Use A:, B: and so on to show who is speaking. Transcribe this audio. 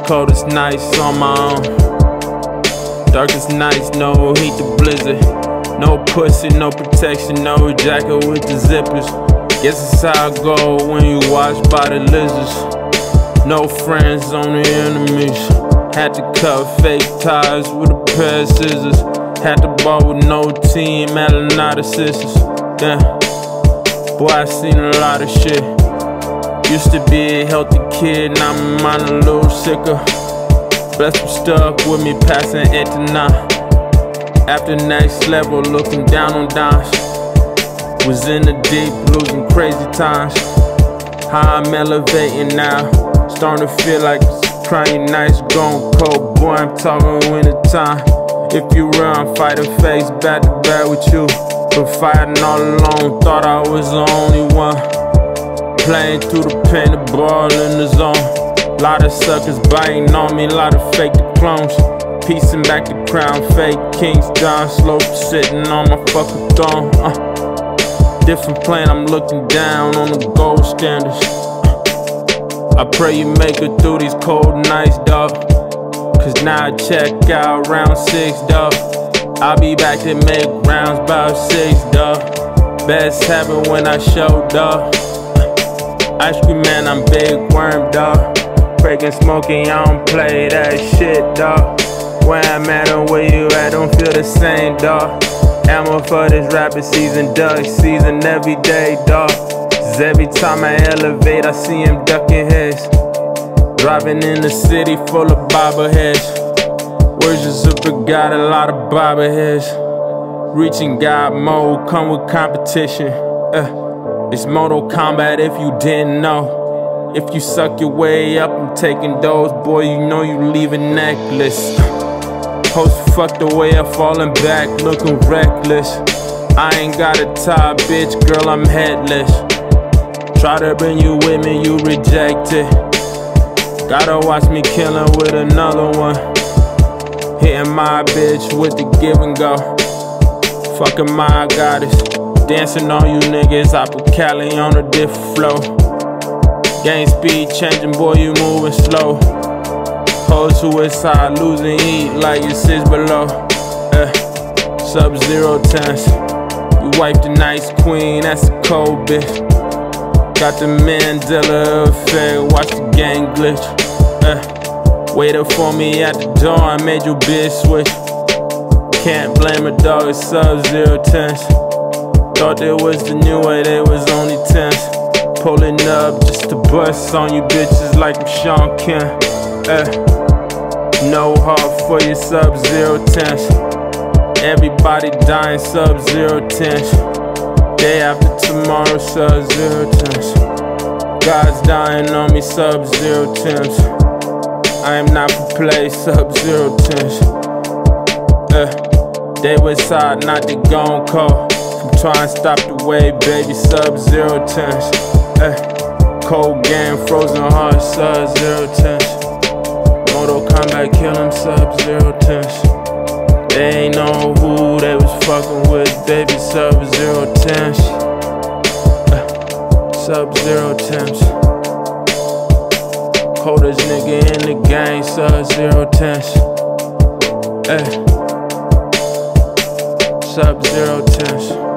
A: coldest nights on my own. Darkest nights, no heat to blizzard. No pussy, no protection, no jacket with the zippers. Guess it's how I go when you watched by the lizards. No friends, only enemies. Had to cut fake ties with a pair of scissors. Had to ball with no team, had a lot of sisters. Yeah, boy, I seen a lot of shit. Used to be a healthy kid, now my mind a little sicker. Blessed was stuck with me, passing 8 to 9. After next level, looking down on dimes. Was in the deep, losing crazy times. How I'm elevating now, starting to feel like it's crying nights, going cold. Boy, I'm talking winter time. If you run, fight a face, back to back with you. But fighting all alone, thought I was the only one. Playing through the pain, the ball in the zone. Lot of suckers biting on me, lot of fake clones. Piecing back the crown, fake kings, John Slope sitting on my fucking throne. Different plane, I'm looking down on the gold standards. I pray you make it through these cold nights, dawg. Cause now I check out round 6, dawg. I'll be back to make rounds about 6, dawg. Best happen when I show, dawg. Ice cream man, I'm big worm, dawg. Breaking smoking, I don't play that shit, dawg. Where I'm at and where you at don't feel the same, dawg. Ammo for this rapid season, duck season every day, dawg. Cause every time I elevate, I see him ducking heads. Driving in the city full of bobbleheads. Words just got a lot of bobbleheads. Reaching God mode, come with competition. It's Mortal Kombat if you didn't know. If you suck your way up, I'm taking those, boy, you know you leaving necklace. Post fuck the way I'm falling back, looking reckless. I ain't got a tie, bitch, girl, I'm headless. Try to bring you with me, you reject it. Gotta watch me killing with another one. Hitting my bitch with the give and go. Fucking my goddess. Dancing on you niggas, I put Cali on a different flow. Game speed changing, boy, you moving slow. Whole suicide, losing heat like it sits below. Sub-zero tense. You wipe the nice queen, that's a cold bitch. Got the Mandela effect, watch the gang glitch. Waited for me at the door, I made your bitch switch. Can't blame a dog, it's sub-zero tense. Thought there was the new way, they was only tense. Pulling up just to bust on you bitches like I'm Sean Kemp. No heart for your sub-zero tense. Everybody dying sub-zero tense. Day after tomorrow, sub-zero tense. God's dying on me, sub-zero tense. I am not for play, sub-zero tense. They was side, not the gon' call. I'm trying to stop the wave, baby, sub-zero tense. Cold game, frozen heart, sub-zero tense. Mortal Kombat, kill him, sub-zero tense. They ain't know who they was fucking with, baby, sub-zero tense. Sub-zero tense. Coldest nigga in the game, sub-zero tense. Sub-zero tense.